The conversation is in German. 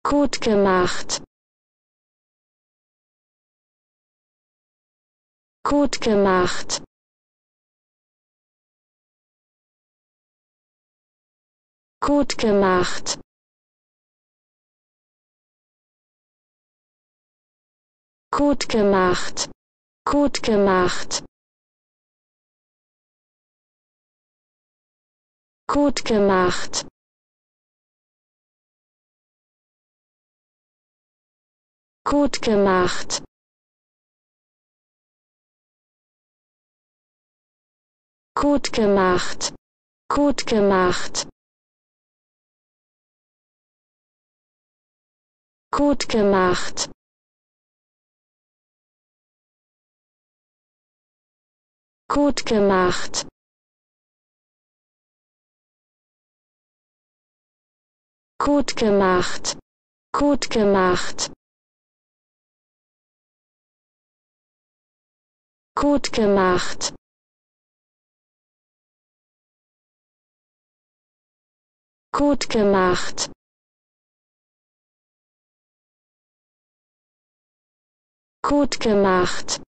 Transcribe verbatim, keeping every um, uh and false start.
Gut gemacht. Gut gemacht. Gut gemacht. Gut gemacht. Gut gemacht. Gut gemacht. Gut gemacht. Gut gemacht. Gut gemacht. Gut gemacht. Gut gemacht. Gut gemacht. Gut gemacht. Gut gemacht. Gut gemacht. Gut gemacht.